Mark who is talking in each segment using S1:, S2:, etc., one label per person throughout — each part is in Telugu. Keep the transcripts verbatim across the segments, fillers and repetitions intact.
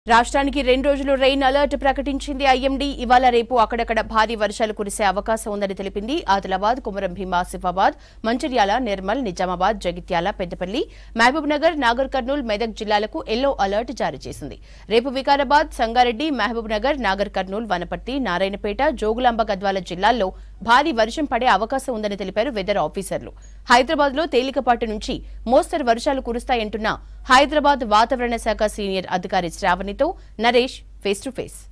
S1: రాష్ట్రానికి రెండు రోజులు రెయిన్ అలర్ట్ ప్రకటించింది ఐఎండీ. ఇవాళ రేపు అక్కడక్కడ భారీ వర్షాలు కురిసే అవకాశం ఉందని తెలిపింది. ఆదిలాబాద్, కుమరం భీం ఆసిఫాబాద్, మంచిర్యాల, నిర్మల్, నిజామాబాద్, జగిత్యాల, పెద్దపల్లి, మహబూబ్ నగర్, నాగర్ కర్నూల్, మెదక్ జిల్లాలకు ఎల్లో అలర్ట్ జారీ చేసింది. రేపు వికారాబాద్, సంగారెడ్డి, మహబూబ్ నగర్, నాగర్ కర్నూల్, వనపర్తి, నారాయణపేట, జోగులాంబ గద్వాల జిల్లాల్లో భారీ వర్షం పడే అవకాశం ఉందని తెలిపారు వెదర్ ఆఫీసర్లు. హైదరాబాద్ లో తేలికపాటి నుంచి మోస్తరు వర్షాలు కురుస్తాయంటున్న హైదరాబాద్ వాతావరణ శాఖ సీనియర్ అధికారి శ్రావణితో నరేష్ ఫేస్ టు ఫేస్.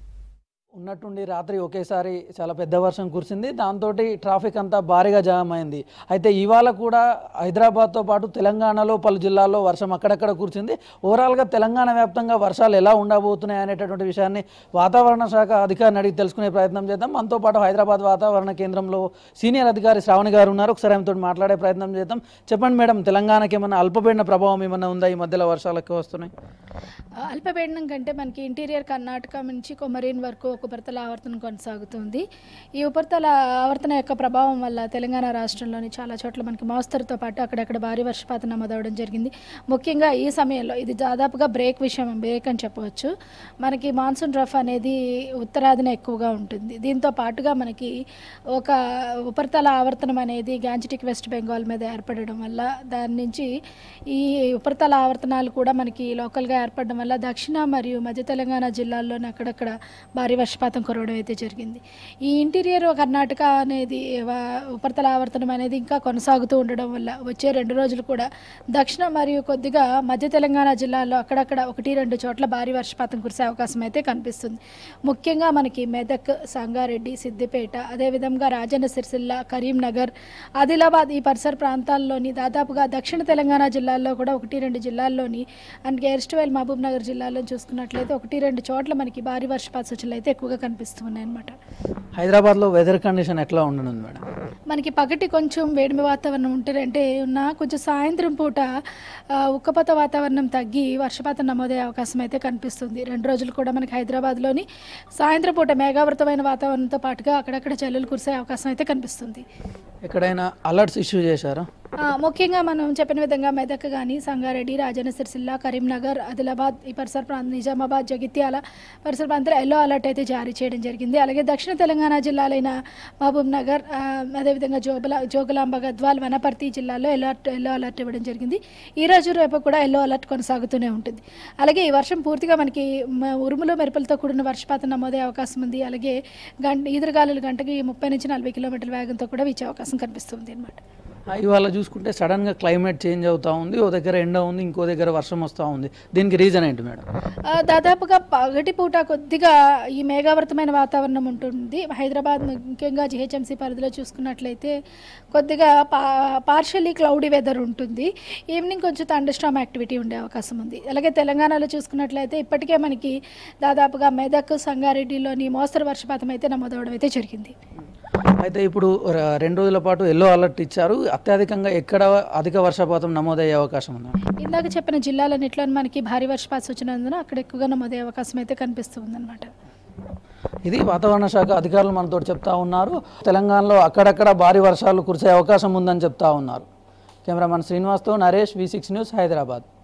S2: ఉన్నట్టుండి రాత్రి ఒకేసారి చాలా పెద్ద వర్షం కురిసింది. దాంతో ట్రాఫిక్ అంతా భారీగా జామ్ అయింది. అయితే ఇవాళ కూడా హైదరాబాద్తో పాటు తెలంగాణలో పలు జిల్లాల్లో వర్షం అక్కడక్కడ కురిసింది. ఓవరాల్గా తెలంగాణ వ్యాప్తంగా వర్షాలు ఎలా ఉండబోతున్నాయి అనేటటువంటి విషయాన్ని వాతావరణ శాఖ అధికారిని అడిగి తెలుసుకునే ప్రయత్నం చేద్దాం. మనతో పాటు హైదరాబాద్ వాతావరణ కేంద్రంలో సీనియర్ అధికారి శ్రావణి గారు ఉన్నారు. ఒకసారి ఆమెతో మాట్లాడే ప్రయత్నం చేద్దాం. చెప్పండి మేడం, తెలంగాణకి ఏమన్నా అల్పపీడన ప్రభావం ఏమన్నా ఉందా? ఈ మధ్యలో వర్షాలు ఎక్కువ వస్తున్నాయి.
S3: అల్పపీడనం కంటే మనకి ఇంటీరియర్ కర్ణాటక నుంచి కొమరీన్ వరకు ఒక ఉపరితల ఆవర్తనం కొనసాగుతుంది. ఈ ఉపరితల ఆవర్తన యొక్క ప్రభావం వల్ల తెలంగాణ రాష్ట్రంలోని చాలా చోట్ల మనకి మోస్తరుతో పాటు అక్కడక్కడ భారీ వర్షపాతం నమోదవడం జరిగింది. ముఖ్యంగా ఈ సమయంలో ఇది దాదాపుగా బ్రేక్ విషయం బ్రేక్ అని చెప్పవచ్చు. మనకి మాన్సూన్ రఫ్ అనేది ఉత్తరాదిన ఎక్కువగా ఉంటుంది. దీంతో పాటుగా మనకి ఒక ఉపరితల ఆవర్తనం అనేది గాంజెటిక్ వెస్ట్ బెంగాల్ మీద ఏర్పడడం వల్ల దాని నుంచి ఈ ఉపరితల ఆవర్తనాలు కూడా మనకి లోకల్గా ఏర్పడడం వల్ల దక్షిణ మరియు మధ్య తెలంగాణ జిల్లాల్లోని అక్కడక్కడ భారీ వర్షపాతం కురవడం అయితే జరిగింది. ఈ ఇంటీరియర్ కర్ణాటక అనేది ఉపరితల ఆవర్తనం అనేది ఇంకా కొనసాగుతూ ఉండడం వల్ల వచ్చే రెండు రోజులు కూడా దక్షిణ మరియు కొద్దిగా మధ్య తెలంగాణ జిల్లాల్లో అక్కడక్కడ ఒకటి రెండు చోట్ల భారీ వర్షపాతం కురిసే అవకాశం అయితే కనిపిస్తుంది. ముఖ్యంగా మనకి మెదక్, సంగారెడ్డి, సిద్దిపేట, అదేవిధంగా రాజన్న సిరిసిల్ల, కరీంనగర్, ఆదిలాబాద్ ఈ పరిసర ప్రాంతాల్లోని దాదాపుగా దక్షిణ తెలంగాణ జిల్లాల్లో కూడా ఒకటి రెండు జిల్లాల్లోని అండ్ ఎర్స్ట్వైల్ మహబూబ్ నగర్ జిల్లాలో చూసుకున్నట్లయితే ఒకటి రెండు చోట్ల మనకి భారీ వర్షపాత సూచనలు అయితే ఎక్కువగా కనిపిస్తున్నాయి అన్నమాట.
S2: హైదరాబాద్లో వెదర్ కండిషన్ ఎట్లా ఉండనుంది మేడం?
S3: మనకి పగటి కొంచెం వేడిమి వాతావరణం ఉంటుందంటే ఉన్న కొంచెం సాయంత్రం పూట ఉక్కపోత వాతావరణం తగ్గి వర్షపాతం నమోదయ్యే అవకాశం అయితే కనిపిస్తుంది. రెండు రోజులు కూడా మనకి హైదరాబాద్లోని సాయంత్రం పూట మేఘావృతమైన వాతావరణంతో పాటుగా అక్కడక్కడ జల్లులు కురిసే అవకాశం అయితే కనిపిస్తుంది.
S2: ఎక్కడైనా అలర్ట్స్ ఇష్యూ చేశారా?
S3: ముఖ్యంగా మనం చెప్పిన విధంగా మెదక్ కానీ, సంగారెడ్డి, రాజన్న సిరిసిల్ల, కరీంనగర్, ఆదిలాబాద్ ఈ పరిసర ప్రాంతం, నిజామాబాద్, జగిత్యాల పరిసర ప్రాంతాల్లో ఎల్లో అలర్ట్ అయితే జారీ చేయడం జరిగింది. అలాగే దక్షిణ తెలంగాణ జిల్లాలైన మహబూబ్ నగర్, అదేవిధంగా జోగుల జోగులాంబ గద్వాల్, వనపర్తి జిల్లాల్లో ఎల్లో ఎల్లో అలర్ట్ ఇవ్వడం జరిగింది. ఈ రోజు రేపు కూడా ఎల్లో అలర్ట్ కొనసాగుతూనే ఉంటుంది. అలాగే ఈ వర్షం పూర్తిగా మనకి ఉరుములు మెరుపులతో కూడిన వర్షపాతం నమోదయ్యే అవకాశం ఉంది. అలాగే గంట ఈదురుగాలులు గంటకి ముప్పై నుంచి నలభై కిలోమీటర్ల వేగంతో కూడా వీచే అవకాశం కనిపిస్తుంది అన్నమాట.
S2: ఇవాళ చూసుకుంటే సడన్గా క్లైమేట్ చేంజ్ అవుతూ ఉంది. ఓ దగ్గర ఎండ ఉంది, ఇంకో దగ్గర వర్షం వస్తూ ఉంది. దీనికి రీజన్ ఏంటి మేడం?
S3: దాదాపుగా పగటి పూట కొద్దిగా ఈ మేఘావృతమైన వాతావరణం ఉంటుంది. హైదరాబాద్ ముఖ్యంగా జిహెచ్ఎంసీ పరిధిలో చూసుకున్నట్లయితే కొద్దిగా పా పార్షియల్లీ క్లౌడీ వెదర్ ఉంటుంది. ఈవినింగ్ కొంచెం థండర్స్టార్మ్ యాక్టివిటీ ఉండే అవకాశం ఉంది. అలాగే తెలంగాణలో చూసుకున్నట్లయితే ఇప్పటికే మనకి దాదాపుగా మెదక్, సంగారెడ్డిలోని మోస్తరు వర్షపాతం అయితే నమోదవడం అయితే జరిగింది.
S2: అయితే ఇప్పుడు రెండు రోజుల పాటు ఎల్లో అలర్ట్ ఇచ్చారు. అత్యధికంగా ఎక్కడ అధిక వర్షపాతం నమోదయ్యే అవకాశం ఉందా?
S3: ఇందాక చెప్పిన జిల్లాలన్నింటిలో మనకి భారీ వర్షపాత సూచన ఉందని అక్కడ ఎక్కువగా నమోదయ్యే అవకాశం అయితే కనిపిస్తుంది అనమాట.
S2: ఇది వాతావరణ శాఖ అధికారులు మనతో చెప్తా ఉన్నారు. తెలంగాణలో అక్కడక్కడ భారీ వర్షాలు కురిసే అవకాశం ఉందని చెప్తా ఉన్నారు. కెమెరామన్ శ్రీనివాస్తో Naresh, V six news, Hyderabad.